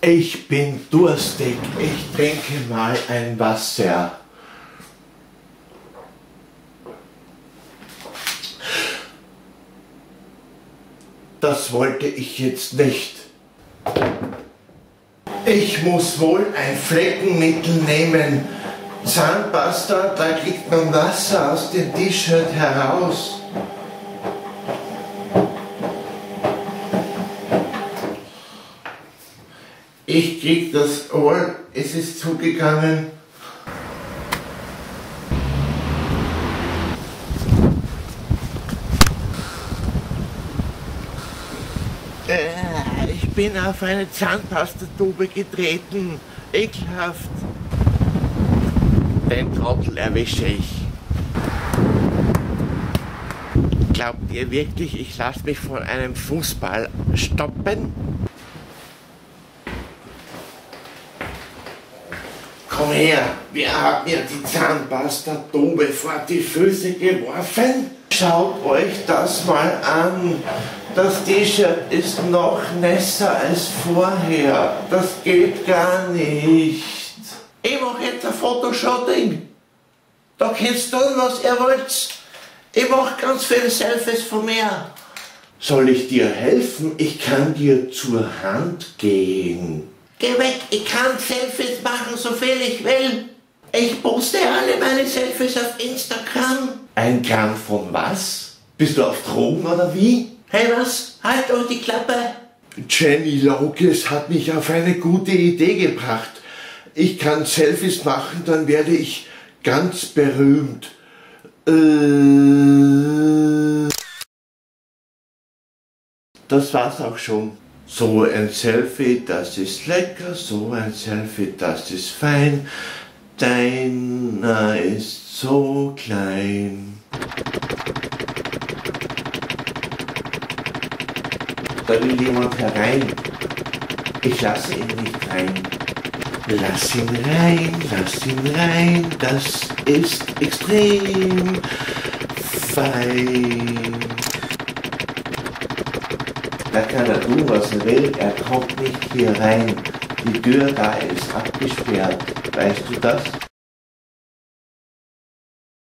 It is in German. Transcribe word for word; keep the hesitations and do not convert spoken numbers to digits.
Ich bin durstig. Ich trinke mal ein Wasser. Das wollte ich jetzt nicht. Ich muss wohl ein Fleckenmittel nehmen. Zahnpasta, da kriegt man Wasser aus dem T-Shirt heraus. Ich krieg das Ohr, es ist zugegangen. Äh, ich bin auf eine Zahnpastatube getreten. Ekelhaft. Den Trottel erwische ich. Glaubt ihr wirklich, ich lasse mich von einem Fußball stoppen? Komm her, wer hat mir die Zahnpastatube vor die Füße geworfen? Schaut euch das mal an. Das T-Shirt ist noch nässer als vorher. Das geht gar nicht. Ich mache jetzt ein Fotoshooting. Da könnt ihr tun, was ihr wollt. Ich mache ganz viele Selfies von mir. Soll ich dir helfen? Ich kann dir zur Hand gehen. Geh weg, ich kann Selfies machen, so viel ich will. Ich poste alle meine Selfies auf Instagram. Ein Gramm von was? Bist du auf Drogen oder wie? Hey was? Halt euch die Klappe. Jenny Locus hat mich auf eine gute Idee gebracht. Ich kann Selfies machen, dann werde ich ganz berühmt. Äh das war's auch schon. So ein Selfie, das ist lecker, so ein Selfie, das ist fein. Deiner ist so klein. Da will jemand herein. Ich lasse ihn nicht rein. Lass ihn rein, lass ihn rein, das ist extrem fein. Da kann er tun, was er will, er kommt nicht hier rein. Die Tür da ist abgesperrt, weißt du das?